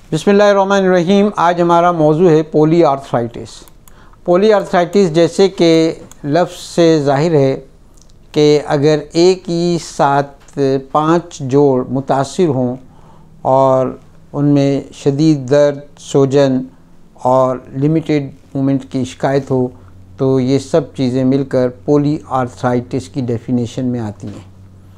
बिस्मिल्लाहिर्रहमानिर्रहीम। आज हमारा मौजू है पोली आर्थराइटिस। पोली आर्थराइटिस जैसे कि लफ्ज़ से ज़ाहिर है कि अगर एक ही साथ 5 जोड़ मुतासिर हों और उनमें शदीद दर्द, सूजन और लिमिटेड मूवमेंट की शिकायत हो तो ये सब चीज़ें मिलकर पोली आर्थराइटिस की डेफिनेशन में आती हैं।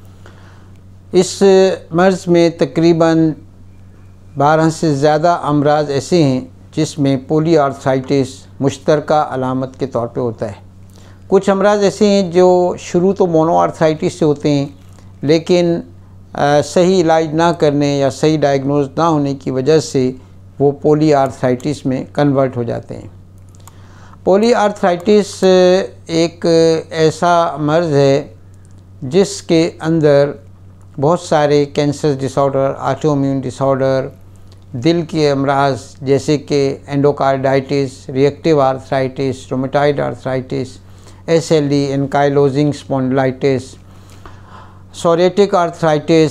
इस मर्ज़ में तकरीबन 12 से ज़्यादा अमराज ऐसे हैं जिसमें पोली आर्थराइटिस मुश्तरका अलामत के तौर पे होता है। कुछ अमराज ऐसे हैं जो शुरू तो मोनो आर्थराइटिस से होते हैं, लेकिन सही इलाज ना करने या सही डायग्नोज ना होने की वजह से वो पोली आर्थराइटिस में कन्वर्ट हो जाते हैं। पोली आर्थराइटिस एक ऐसा मर्ज़ है जिसके अंदर बहुत सारे कैंसर डिसऑर्डर, ऑटोइम्यून डिसऑर्डर, दिल के अमराज जैसे कि endocarditis, reactive arthritis, rheumatoid arthritis, SLE, ankylosing spondylitis, psoriatic arthritis,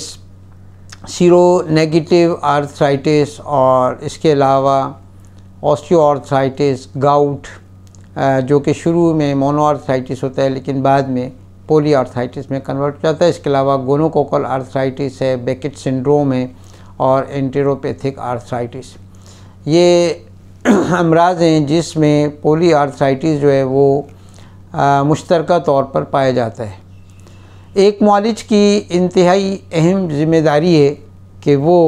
seronegative arthritis और इसके अलावा ऑस्टियोआर्थराइटिस, गाउट जो कि शुरू में मोनो आर्थराइटिस होता है लेकिन बाद में पोली आर्थराइटिस में कन्वर्ट हो जाता है। इसके अलावा गोनोकोकल आर्थराइटिस है, बेकेट सिंड्रोम है और एंटेरोपैथिक आर्थराइटिस। ये अमराज हैं जिसमें पोली आर्थराइटिस जो है वो मुश्तरका तौर पर पाया जाता है। एक मुआलिज की इंतहाई अहम ज़िम्मेदारी है कि वो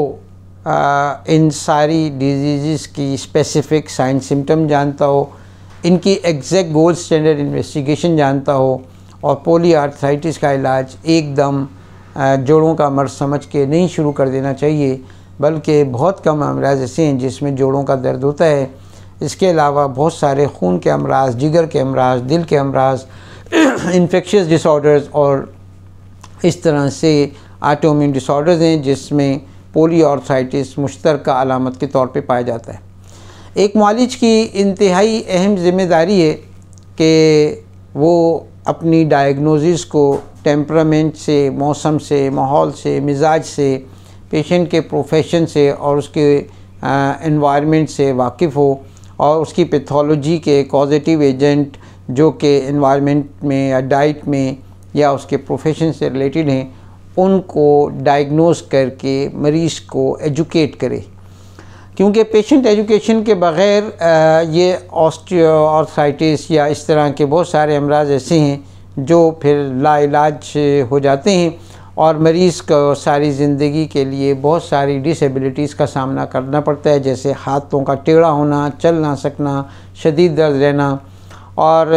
इन सारी डिजीज़ की स्पेसिफ़िक साइन सिम्टम जानता हो, इनकी एग्जैक्ट गोल्ड स्टैंडर्ड इन्वेस्टिगेशन जानता हो और पोली आर्थराइटिस का इलाज एकदम जोड़ों का मर्ज़ समझ के नहीं शुरू कर देना चाहिए, बल्कि बहुत कम अमराज ऐसे हैं जिसमें जोड़ों का दर्द होता है। इसके अलावा बहुत सारे खून के अमराज, जिगर के अमराज, दिल के अमराज, इन्फेक्शियस डिसऑर्डर्स और इस तरह से ऑटोइम्यून डिसऑर्डर्स हैं जिसमें पोली आर्थराइटिस मुश्तरका अलामत के तौर पे पाया जाता है। एक मुआलिज की इंतहाई अहम ज़िम्मेदारी है कि वो अपनी डायग्नोसिस को टेम्परामेंट से, मौसम से, माहौल से, मिजाज से, पेशेंट के प्रोफेशन से और उसके एनवायरनमेंट से वाकिफ़ हो और उसकी पैथोलॉजी के कॉजेटिव एजेंट जो कि एनवायरनमेंट में या डाइट में या उसके प्रोफेशन से रिलेटेड हैं उनको डायग्नोस करके मरीज़ को एजुकेट करे, क्योंकि पेशेंट एजुकेशन के बग़ैर ये ऑस्टियोआर्थराइटिस या इस तरह के बहुत सारे अमराज ऐसे हैं जो फिर लाइलाज हो जाते हैं और मरीज़ को सारी ज़िंदगी के लिए बहुत सारी डिसेबिलिटीज़ का सामना करना पड़ता है, जैसे हाथों का टेढ़ा होना, चल ना सकना, शदीद दर्द रहना। और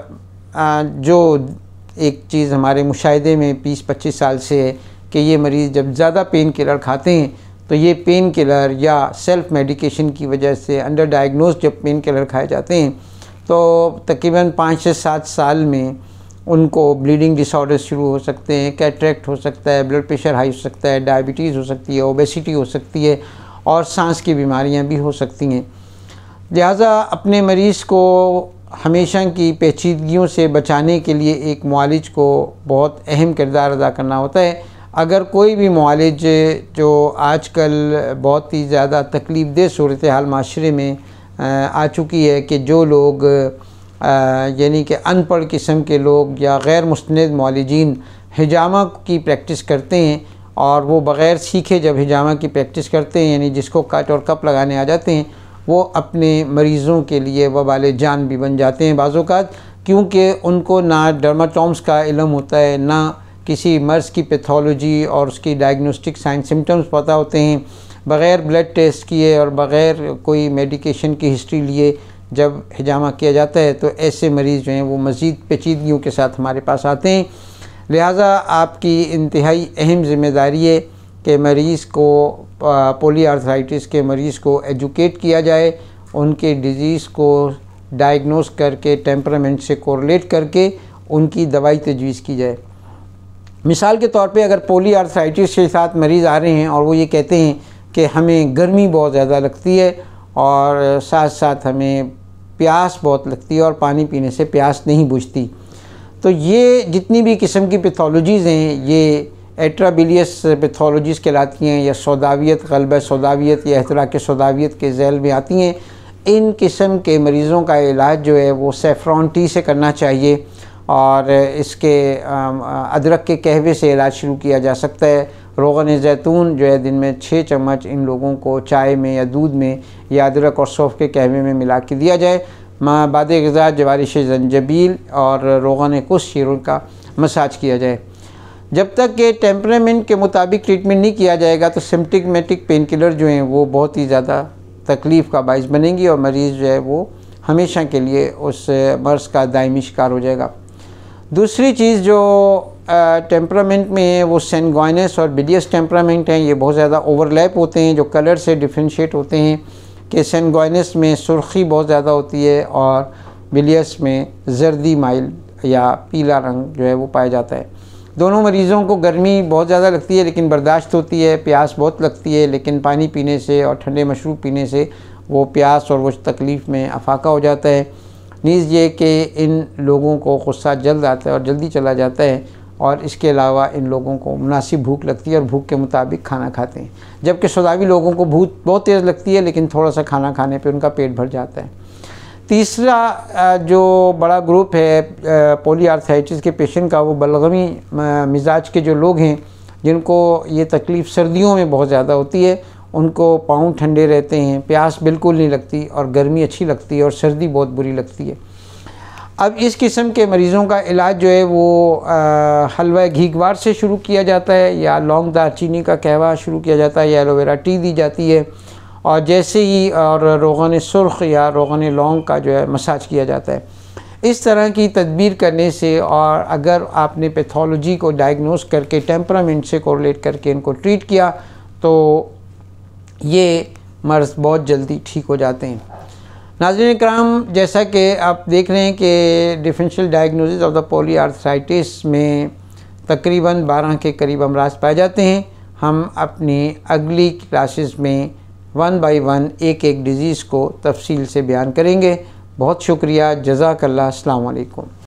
जो एक चीज़ हमारे मुशाहिदे में 20-25 साल से है कि ये मरीज़ जब ज़्यादा पेन किलर खाते हैं तो ये पेन किलर या सेल्फ़ मेडिकेशन की वजह से अंडर डायग्नोज जब पेन किलर खाए जाते हैं तो तकरीबन 5 से 7 साल में उनको ब्लीडिंग डिसऑर्डर्स शुरू हो सकते हैं, कैटरेक्ट हो सकता है, ब्लड प्रेशर हाई हो सकता है, डायबिटीज़ हो सकती है, ओबेसिटी हो सकती है और सांस की बीमारियां भी हो सकती हैं। लिहाजा अपने मरीज़ को हमेशा की पेचीदगियों से बचाने के लिए एक मुआलिज को बहुत अहम किरदार अदा करना होता है। अगर कोई भी मुआलिज जो आजकल बहुत ही ज़्यादा तकलीफ़ देह सूरत हाल माशरे में आ चुकी है कि जो लोग यानी कि अनपढ़ किस्म के लोग या गैर मुस्तनद मुआलिजीन हिजामा की प्रैक्टिस करते हैं और वो बग़ैर सीखे जब हिजामा की प्रैक्टिस करते हैं, यानी जिसको कट और कप लगाने आ जाते हैं, वो अपने मरीज़ों के लिए वबाल जान भी बन जाते हैं बाज़ औक़ात, क्योंकि उनको ना डर्माटोम्स का इल्म होता है, ना किसी मर्ज़ की पैथोलॉजी और उसकी डायग्नोस्टिक साइन सिम्टम्स पता होते हैं। बग़ैर ब्लड टेस्ट किए और बग़ैर कोई मेडिकेशन की हिस्ट्री लिए जब हिजामा किया जाता है तो ऐसे मरीज़ जो हैं वो मज़ीद पेचीदगियों के साथ हमारे पास आते हैं। लिहाजा आपकी इंतहाई अहम ज़िम्मेदारी है कि मरीज़ को पोली आर्थराइटिस के मरीज़ को एजुकेट किया जाए, उनके डिज़ीज़ को डायग्नोस करके टेम्परामेंट से कोरिलेट करके उनकी दवाई तजवीज़ की जाए। मिसाल के तौर पे अगर पोली आर्थराइटिस के साथ मरीज़ आ रहे हैं और वो ये कहते हैं कि हमें गर्मी बहुत ज़्यादा लगती है और साथ साथ हमें प्यास बहुत लगती है और पानी पीने से प्यास नहीं बुझती, तो ये जितनी भी किस्म की पैथोलॉजीज़ हैं ये एट्राबिलियस पैथोलॉजीज़ कहलाती हैं, या सौदावियत, ग़ल्बा सौदावियत या इhtiraक़ सौदावियत के ज़ैल में आती हैं। इन किस्म के मरीज़ों का इलाज जो है वो सैफ़रॉन टी से करना चाहिए और इसके अदरक के कहवे से इलाज शुरू किया जा सकता है। रोग़न ज़ैतून जो है दिन में 6 चम्मच इन लोगों को चाय में या दूध में या अदरक और सौंफ के कहवे में मिला के दिया जाए। बाद ग़िज़ा जवारिश ज़ंजबील और रोग़न कुश शीरों का मसाज किया जाए। जब तक कि टेम्परामेंट के मुताबिक ट्रीटमेंट नहीं किया जाएगा तो सिम्प्टमेटिक पेन किलर जो हैं वो बहुत ही ज़्यादा तकलीफ़ का बाइस बनेंगी और मरीज़ जो है वो हमेशा के लिए उस मर्ज़ का दायमी शिकार हो जाएगा। दूसरी चीज़ जो टेम्परामेंट में है वो सैंगुइनस और बिलियस टेम्परामेंट हैं। ये बहुत ज़्यादा ओवरलैप होते हैं, जो कलर से डिफ्रेंशिएट होते हैं कि सैंगुइनस में सुर्खी बहुत ज़्यादा होती है और बिलियस में जर्दी माइल या पीला रंग जो है वो पाया जाता है। दोनों मरीज़ों को गर्मी बहुत ज़्यादा लगती है लेकिन बर्दाश्त होती है, प्यास बहुत लगती है लेकिन पानी पीने से और ठंडे मशरूब पीने से वो प्यास और वो तकलीफ़ में अफाका हो जाता है। नीज़ ये कि इन लोगों को गुस्सा जल्द आता है और जल्दी चला जाता है, और इसके अलावा इन लोगों को मुनासिब भूख लगती है और भूख के मुताबिक खाना खाते हैं, जबकि सौदावी लोगों को भूख बहुत तेज़ लगती है लेकिन थोड़ा सा खाना खाने पे उनका पेट भर जाता है। तीसरा जो बड़ा ग्रुप है पॉलीआर्थराइटिस के पेशेंट का, वो बलगमी मिजाज के जो लोग हैं जिनको ये तकलीफ़ सर्दियों में बहुत ज़्यादा होती है। उनको पाँव ठंडे रहते हैं, प्यास बिल्कुल नहीं लगती और गर्मी अच्छी लगती है और सर्दी बहुत बुरी लगती है। अब इस किस्म के मरीज़ों का इलाज जो है वो हलवा घीगवार से शुरू किया जाता है, या लौंग दालचीनी का कहवा शुरू किया जाता है, या एलोवेरा टी दी जाती है, और जैसे ही और रोग़न सुर्ख या रोग़न लौंग का जो है मसाज किया जाता है। इस तरह की तदबीर करने से, और अगर आपने पैथोलॉजी को डायग्नोस करके टेम्परामेंट से कोरिलेट करके इनको ट्रीट किया तो ये मर्ज़ बहुत जल्दी ठीक हो जाते हैं। नाज़रीन इकराम, जैसा कि आप देख रहे हैं कि differential diagnosis of the polyarthritis में तकरीबन 12 के करीब अमराज पाए जाते हैं। हम अपनी अगली क्लासेस में 1 बाय 1 एक डिज़ीज़ को तफसील से बयान करेंगे। बहुत शुक्रिया, जज़ाकल्लाह, अस्सलाम वालेकुम।